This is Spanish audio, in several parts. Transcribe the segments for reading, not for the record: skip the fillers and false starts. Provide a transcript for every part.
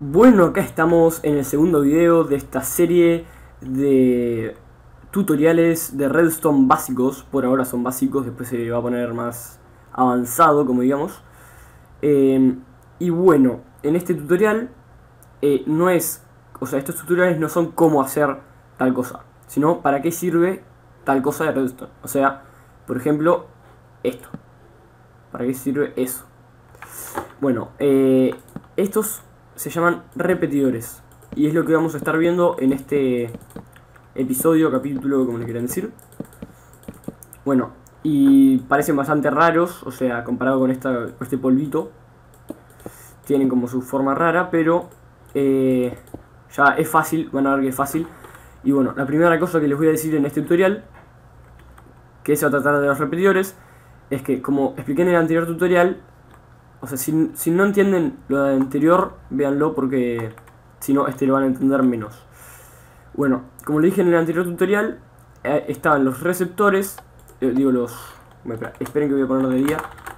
Bueno, acá estamos en el segundo video de esta serie de tutoriales de Redstone básicos. Por ahora son básicos, después se va a poner más avanzado, como digamos. Y bueno, en este tutorial estos tutoriales no son cómo hacer tal cosa, sino para qué sirve tal cosa de Redstone. O sea, por ejemplo, esto. ¿Para qué sirve eso? Bueno, estos se llaman repetidores y es lo que vamos a estar viendo en este episodio, capítulo, como le quieran decir. Bueno, y parecen bastante raros, o sea, comparado con este polvito, tienen como su forma rara, pero ya es fácil, van a ver que es fácil. Y bueno, la primera cosa que les voy a decir en este tutorial, que se va a tratar de los repetidores, es que, como expliqué en el anterior tutorial, o sea, si no entienden lo de anterior, véanlo porque si no, lo van a entender menos. Bueno, como le dije en el anterior tutorial, estaban los receptores, esperen que voy a ponerlo de día.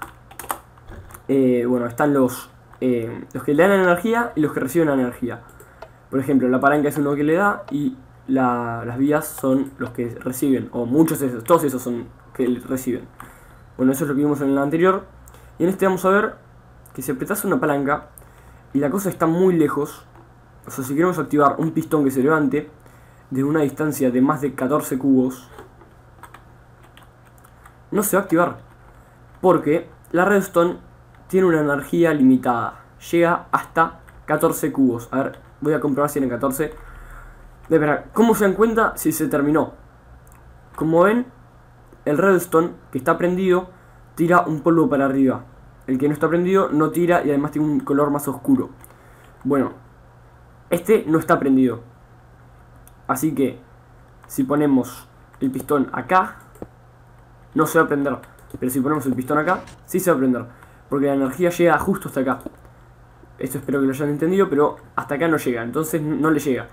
Bueno, están los que le dan energía y los que reciben energía. Por ejemplo, la palanca es uno que le da y las vías son los que reciben, o todos esos son que reciben. Bueno, eso es lo que vimos en el anterior. Y en este vamos a ver que si apretás una palanca y la cosa está muy lejos, o sea, si queremos activar un pistón que se levante de una distancia de más de 14 cubos, no se va a activar, porque la redstone tiene una energía limitada, llega hasta 14 cubos. A ver, voy a comprobar si en 14. Espera, ¿cómo se dan cuenta si se terminó? Como ven, el redstone que está prendido tira un polvo para arriba. El que no está prendido no tira y además tiene un color más oscuro. Bueno, este no está prendido. Así que si ponemos el pistón acá, no se va a prender. Pero si ponemos el pistón acá, sí se va a prender, porque la energía llega justo hasta acá. Esto espero que lo hayan entendido, pero hasta acá no llega, entonces no le llega.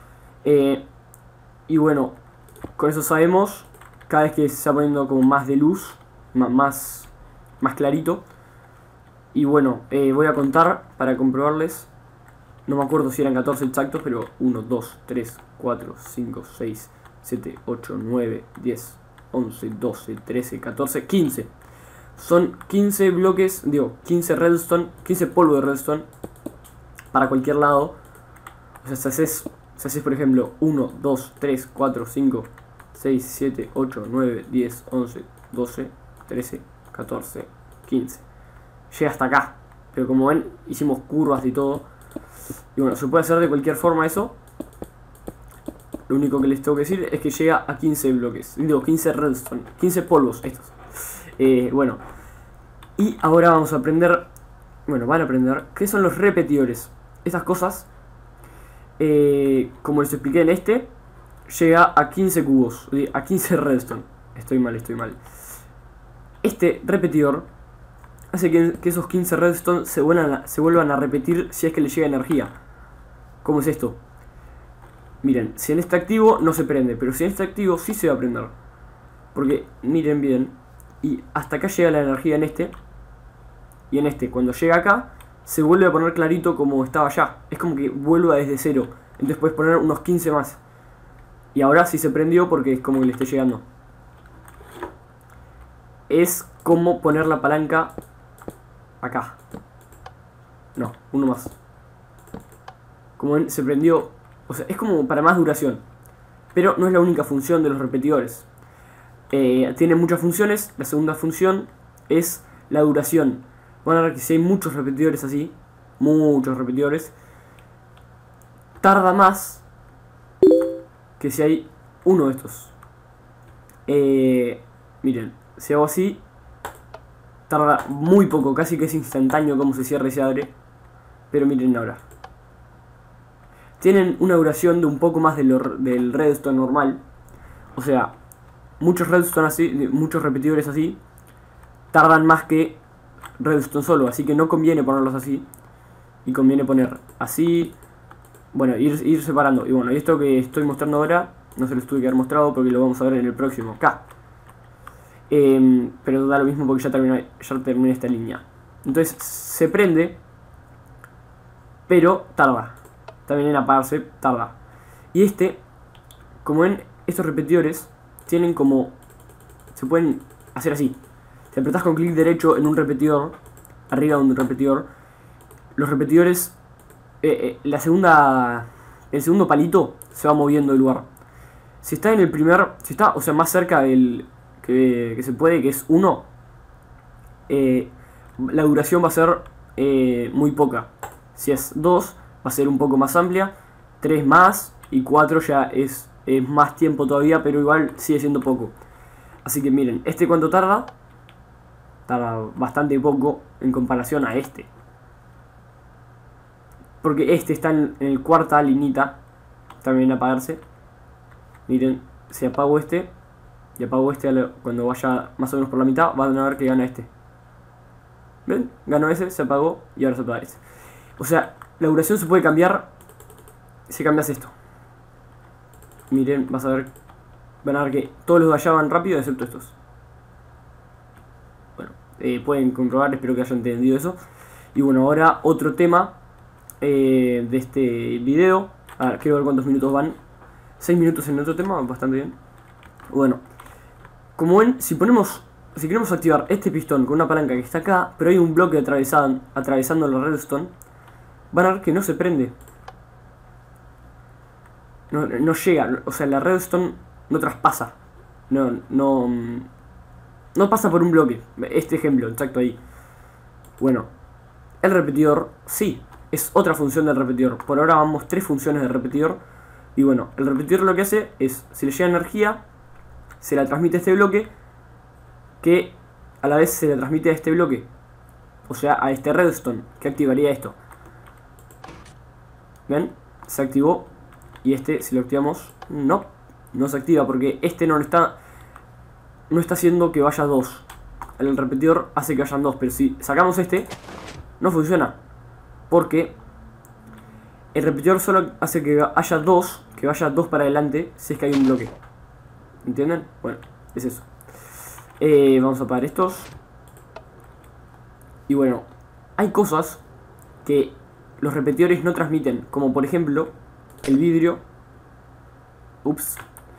Y bueno, con eso sabemos, cada vez que se está poniendo como más de luz, más clarito. Y bueno, voy a contar para comprobarles. No me acuerdo si eran 14 exactos, pero 1, 2, 3, 4, 5, 6, 7, 8, 9, 10, 11, 12, 13, 14, 15. Son 15 bloques, 15 redstone, 15 polvo de redstone para cualquier lado. O sea, si haces por ejemplo 1, 2, 3, 4, 5, 6, 7, 8, 9, 10, 11, 12, 13, 14, 15. Llega hasta acá, pero como ven, hicimos curvas y todo. Y bueno, se puede hacer de cualquier forma eso. Lo único que les tengo que decir es que llega a 15 bloques. 15 redstone, 15 polvos estos. Bueno, y ahora vamos a aprender. Bueno, van a aprender qué son los repetidores. Estas cosas, como les expliqué en llega a 15 cubos, a 15 redstone. Estoy mal. Este repetidor hace que esos 15 redstone se vuelvan a repetir si es que le llega energía. ¿Cómo es esto? Miren, si en este activo no se prende, pero si en este activo sí se va a prender. Porque miren bien, y hasta acá llega la energía en este. Y en este, cuando llega acá, se vuelve a poner clarito como estaba allá. Es como que vuelva desde cero. Entonces puedes poner unos 15 más. Y ahora sí se prendió porque es como que le esté llegando. Es como poner la palanca acá. No, uno más. Como ven, se prendió. O sea, es como para más duración. Pero no es la única función de los repetidores. Tiene muchas funciones. La segunda función es la duración. Van a ver que si hay muchos repetidores así, tarda más que si hay uno de estos. Miren, si hago así, tarda muy poco, casi que es instantáneo como se cierra y se abre. Pero miren ahora. Tienen una duración de un poco más del redstone normal. O sea, muchos redstone así, muchos repetidores así, tardan más que redstone solo. Así que no conviene ponerlos así. Y conviene poner así. Bueno, ir separando. Y bueno, y esto que estoy mostrando ahora, no se los tuve que haber mostrado porque lo vamos a ver en el próximo acá. Pero da lo mismo porque ya terminé esta línea. Entonces se prende, pero tarda. También en apagarse tarda. Y como ven, estos repetidores tienen como... se pueden hacer así. Si apretás con clic derecho en un repetidor, arriba de un repetidor, los repetidores, el segundo palito se va moviendo del lugar. Si está en el primer, si está, o sea, más cerca del que se puede, que es 1, la duración va a ser muy poca. Si es 2, va a ser un poco más amplia, 3 más, y 4 ya es más tiempo todavía, pero igual sigue siendo poco. Así que miren, ¿cuánto tarda? Tarda bastante poco en comparación a este. Porque está en el cuarta linita, también en apagarse. Miren, si apago y apago cuando vaya más o menos por la mitad, van a ver que gana este. ¿Ven? Ganó ese, se apagó y ahora se apaga ese. O sea, la duración se puede cambiar si cambias esto. Miren, van a ver que todos los de allá van rápido excepto estos. Bueno, pueden comprobar, espero que hayan entendido eso. Y bueno, ahora otro tema de este video. A ver, quiero ver cuántos minutos van. 6 minutos en otro tema, bastante bien. Bueno, como ven, si queremos activar este pistón con una palanca que está acá, pero hay un bloque atravesando la redstone, van a ver que no se prende. No llega, o sea, la redstone no traspasa. No pasa por un bloque. Este ejemplo, exacto ahí. Bueno, el repetidor, sí, es otra función del repetidor. Por ahora vamos 3 funciones del repetidor. Y bueno, el repetidor lo que hace es, si le llega energía, se la transmite a este bloque, que a la vez se le transmite a este bloque, o sea, a este redstone, que activaría esto. ¿Ven? Se activó. Y si lo activamos, no se activa, porque no está haciendo que vaya 2. El repetidor hace que vayan 2, pero si sacamos no funciona, porque el repetidor solo hace que haya 2, que vaya 2 para adelante, si es que hay un bloque. ¿Entienden? Bueno, es eso. Vamos a apagar estos. Y bueno, hay cosas que los repetidores no transmiten, como por ejemplo el vidrio. Ups.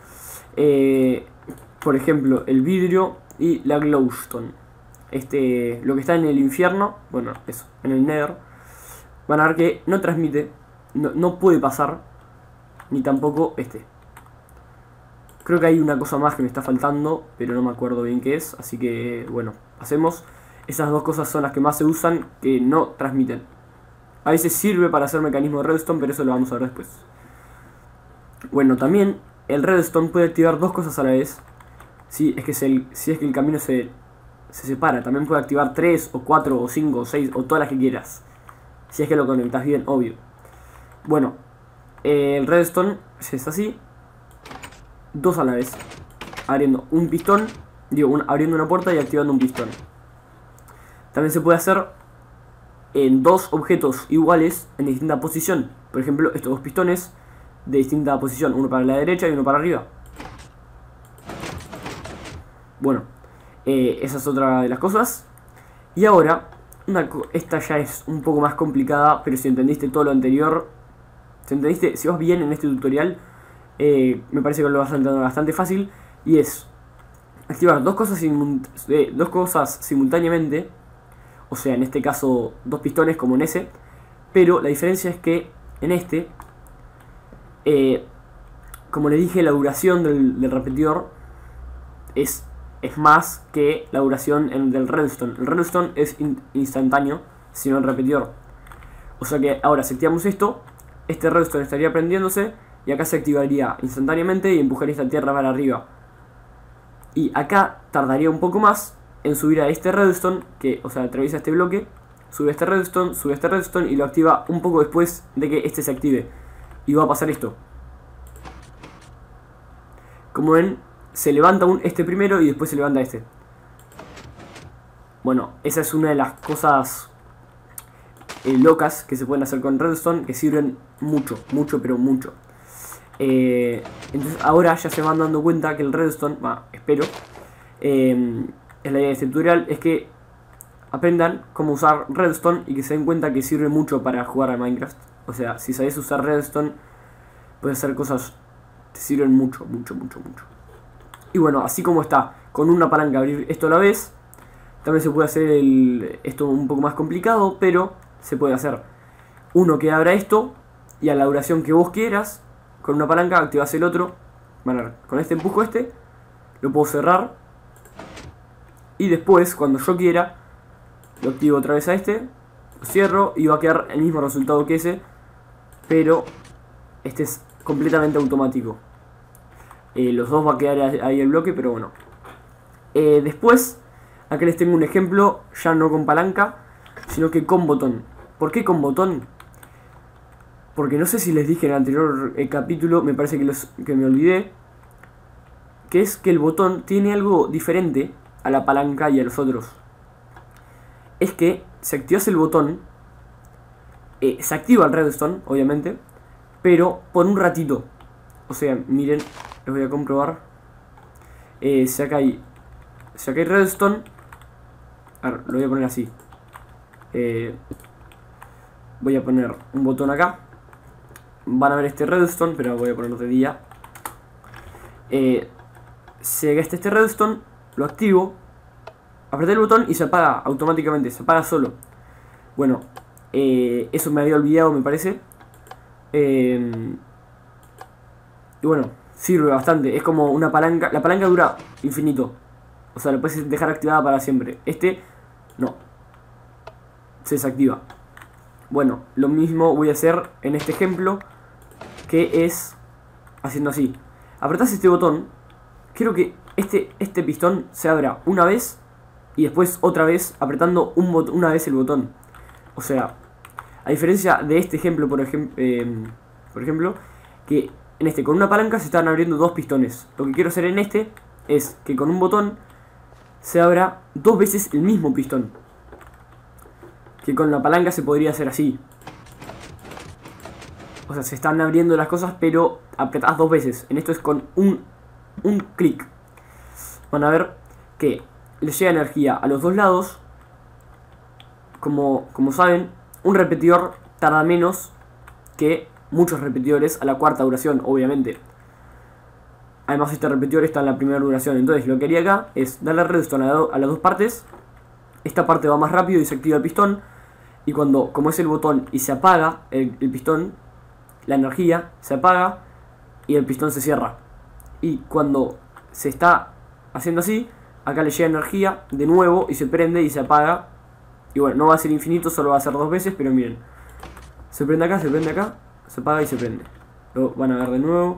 Por ejemplo, el vidrio y la glowstone. Lo que está en el infierno, bueno, eso, en el Nether, van a ver que no transmite, no puede pasar, ni tampoco Creo que hay una cosa más que me está faltando, pero no me acuerdo bien qué es, así que bueno, hacemos. Esas dos cosas son las que más se usan, que no transmiten. A veces sirve para hacer mecanismo de redstone, pero eso lo vamos a ver después. Bueno, también el redstone puede activar 2 cosas a la vez. Si es que el camino se separa. También puede activar 3 o 4 o 5 o 6 o todas las que quieras, si es que lo conectas bien, obvio. Bueno, el redstone es así, 2 a la vez, abriendo un pistón, abriendo una puerta y activando un pistón. También se puede hacer en 2 objetos iguales en distinta posición. Por ejemplo, estos 2 pistones de distinta posición, uno para la derecha y uno para arriba. Bueno, esa es otra de las cosas. Y ahora, esta ya es un poco más complicada, pero si entendiste todo lo anterior, si vas bien en este tutorial, me parece que lo vas a entender bastante fácil. Y es activar 2 cosas simultáneamente. O sea, en este caso 2 pistones como en ese. Pero la diferencia es que en como le dije, la duración del repetidor es más que la duración del redstone. El redstone es instantáneo, sino el repetidor. O sea que ahora si activamos este redstone estaría prendiéndose y acá se activaría instantáneamente y empujaría esta tierra para arriba. Y acá tardaría un poco más en subir a este redstone, que, o sea, atraviesa este bloque, sube este redstone y lo activa un poco después de que se active. Y va a pasar esto. Como ven, se levanta primero y después se levanta Bueno, esa es una de las cosas locas que se pueden hacer con redstone, que sirven mucho, pero mucho. Entonces ahora ya se van dando cuenta que el redstone, espero, es la idea de este tutorial, es que aprendan cómo usar Redstone y que se den cuenta que sirve mucho para jugar a Minecraft. O sea, si sabes usar Redstone, puedes hacer cosas que te sirven mucho, mucho, mucho, mucho. Y bueno, así como está, con una palanca abrir esto a la vez, también se puede hacer esto un poco más complicado, pero se puede hacer. Uno que abra esto, y a la duración que vos quieras, con una palanca activas el otro. Bueno, con este empujo lo puedo cerrar. Y después, cuando yo quiera, lo activo otra vez a lo cierro y va a quedar el mismo resultado que ese, pero este es completamente automático. Los dos va a quedar ahí el bloque, pero bueno. Después, acá les tengo un ejemplo, ya no con palanca, sino que con botón. ¿Por qué con botón? Porque no sé si les dije en el anterior capítulo, me parece que me olvidé, que es que el botón tiene algo diferente a la palanca y a los otros. Es que si activas el botón, se activa el redstone, obviamente, pero por un ratito. O sea, miren, les voy a comprobar. Si acá hay redstone, a ver, lo voy a poner así. Voy a poner un botón acá. Van a ver este redstone, pero voy a ponerlo de día. Se gasta este redstone, lo activo, apreté el botón y se apaga automáticamente, se apaga solo. Bueno, eso me había olvidado, me parece. Y bueno, sirve bastante, es como una palanca. La palanca dura infinito, o sea, lo puedes dejar activada para siempre. No, se desactiva. Bueno, lo mismo voy a hacer en este ejemplo, que es haciendo así. Apretás este botón. Quiero que este pistón se abra una vez y después otra vez apretando una vez el botón. O sea, a diferencia de este ejemplo, por ejemplo, que en con una palanca se están abriendo dos pistones. Lo que quiero hacer en es que con un botón se abra dos veces el mismo pistón. Que con la palanca se podría hacer así. O sea, se están abriendo las cosas, pero apretás dos veces. En esto es con un clic. Van a ver que les llega energía a los dos lados. Como saben, un repetidor tarda menos que muchos repetidores a la cuarta duración, obviamente. Además, este repetidor está en la primera duración. Entonces, lo que haría acá es darle redstone a las dos partes. Esta parte va más rápido y se activa el pistón. Y como es el botón y se apaga el pistón, la energía se apaga y el pistón se cierra. Y cuando se está haciendo así, acá le llega energía de nuevo y se prende y se apaga. Y bueno, no va a ser infinito, solo va a ser dos veces, pero miren. Se prende acá, se apaga y se prende. Lo van a ver de nuevo.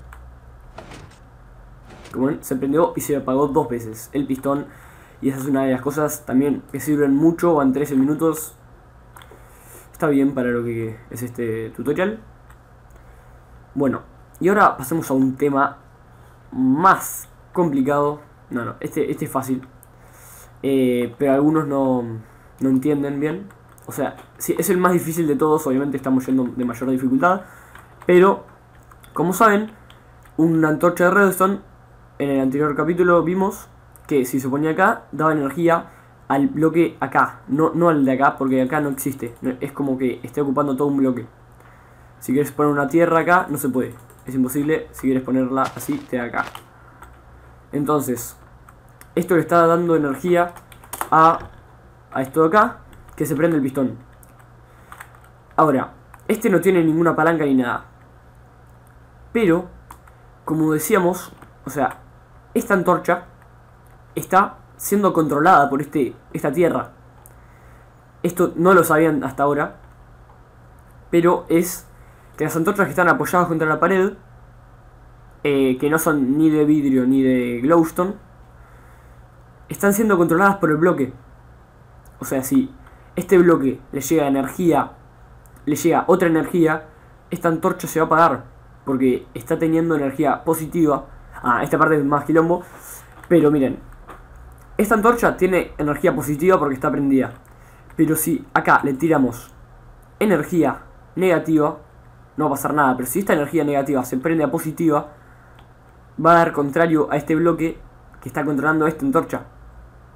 Como ven, se prendió y se apagó dos veces el pistón. Y esa es una de las cosas también que sirven mucho, van 13 minutos. Está bien para lo que es este tutorial. Bueno, y ahora pasemos a un tema más complicado. No, este es fácil. Pero algunos no entienden bien. O sea, sí, es el más difícil de todos. Obviamente estamos yendo de mayor dificultad. Pero, como saben, una antorcha de redstone, en el anterior capítulo vimos que si se ponía acá, daba energía al bloque acá, no al de acá, porque acá no existe. Es como que esté ocupando todo un bloque. Si quieres poner una tierra acá, no se puede. Es imposible. Si quieres ponerla así, te da acá. Entonces, esto le está dando energía a esto de acá, que se prende el pistón. Ahora, no tiene ninguna palanca ni nada. Pero, como decíamos, o sea, esta antorcha está siendo controlada por esta tierra. Esto no lo sabían hasta ahora, pero es que las antorchas que están apoyadas contra la pared, que no son ni de vidrio ni de glowstone, están siendo controladas por el bloque. O sea, si este bloque le llega energía, le llega otra energía, esta antorcha se va a apagar, porque está teniendo energía positiva. Esta parte es más quilombo, pero miren, esta antorcha tiene energía positiva porque está prendida. Pero si acá le tiramos energía negativa, no va a pasar nada. Pero si esta energía negativa se prende a positiva, va a dar contrario a este bloque que está controlando esta antorcha.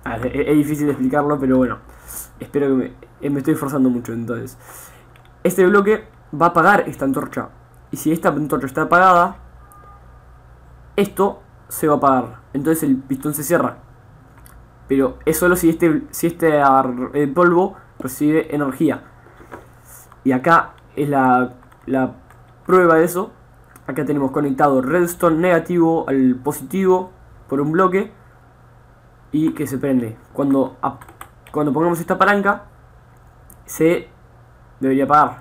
Es difícil de explicarlo, pero bueno. Espero que me estoy esforzando mucho. Entonces, este bloque va a apagar esta antorcha. Y si esta antorcha está apagada, esto se va a apagar. Entonces el pistón se cierra. Pero es solo si el polvo recibe energía. Y acá es la prueba de eso. Acá tenemos conectado redstone negativo al positivo por un bloque. Y que se prende. Cuando pongamos esta palanca, se debería apagar.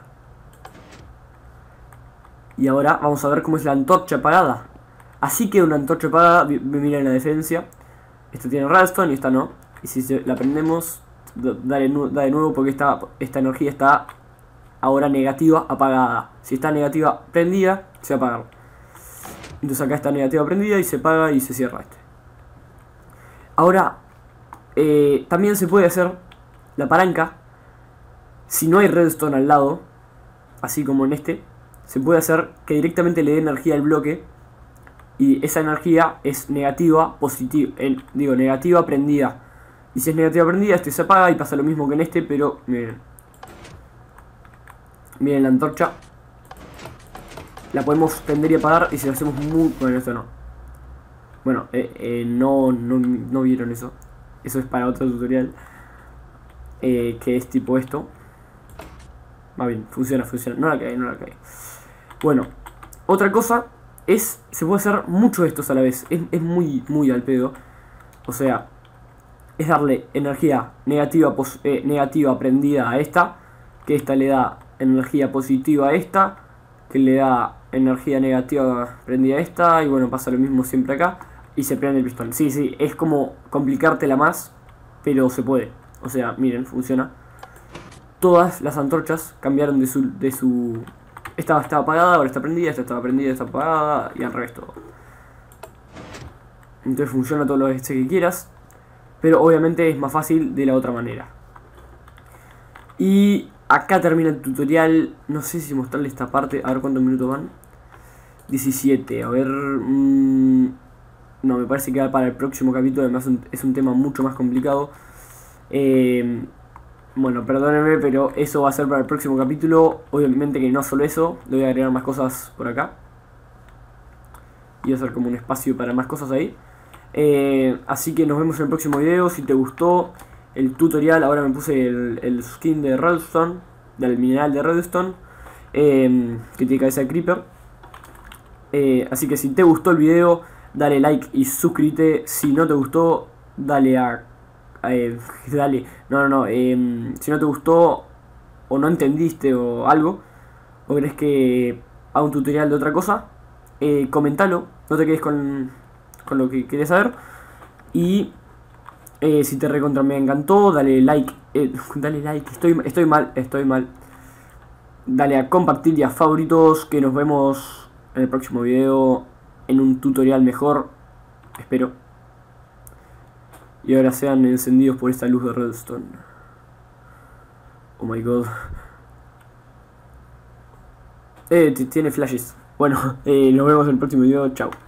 Y ahora vamos a ver cómo es la antorcha apagada. Así que una antorcha apagada, miren la diferencia. Esta tiene redstone y esta no. Y si la prendemos, da de nuevo porque esta energía está ahora negativa apagada. Si está negativa prendida, se va a apagar. Entonces acá está negativa prendida y se apaga y se cierra este. Ahora, también se puede hacer la palanca. Si no hay redstone al lado, así como en este, se puede hacer que directamente le dé energía al bloque. Y esa energía es negativa, positiva, negativa prendida. Y si es negativa prendida, este se apaga y pasa lo mismo que en este, pero miren. Miren la antorcha. La podemos prender y apagar y si lo hacemos muy... Bueno, esto no. Bueno, no vieron eso. Eso es para otro tutorial. Que es tipo esto. Va bien, funciona. No la cae. Bueno, otra cosa es... Se puede hacer mucho de estos a la vez. Es muy al pedo. O sea, es darle energía negativa prendida a esta. Que esta le da energía positiva a esta. Que le da energía negativa prendida a esta. Y bueno, pasa lo mismo siempre acá. Y se prende el pistón. Sí, es como complicártela más. Pero se puede. O sea, miren, funciona. Todas las antorchas cambiaron de su... Esta estaba apagada, ahora está prendida. Esta estaba prendida, está apagada. Y al revés todo. Entonces funciona todo lo que quieras. Pero obviamente es más fácil de la otra manera. Y acá termina el tutorial. No sé si mostrarle esta parte. A ver cuántos minutos van. 17. A ver... no, me parece que va para el próximo capítulo. Además es un tema mucho más complicado. Bueno, perdónenme, pero eso va a ser para el próximo capítulo. Obviamente que no solo eso. Le voy a agregar más cosas por acá. Y voy a hacer como un espacio para más cosas ahí. Así que nos vemos en el próximo video. Si te gustó el tutorial, ahora me puse el skin de redstone, del mineral de redstone, que tiene cabeza de creeper. Así que si te gustó el video, dale like y suscríbete. Si no te gustó, dale a... si no te gustó o no entendiste o algo, o crees que haga un tutorial de otra cosa, comentalo. No te quedes con lo que querés saber. Y si te recontra me encantó, dale like. Dale like, estoy mal. Dale a compartir y a favoritos. Que nos vemos en el próximo video, en un tutorial mejor, espero. Y ahora sean encendidos por esta luz de redstone. Oh my god. Tiene flashes. Bueno, nos vemos en el próximo video. Chao.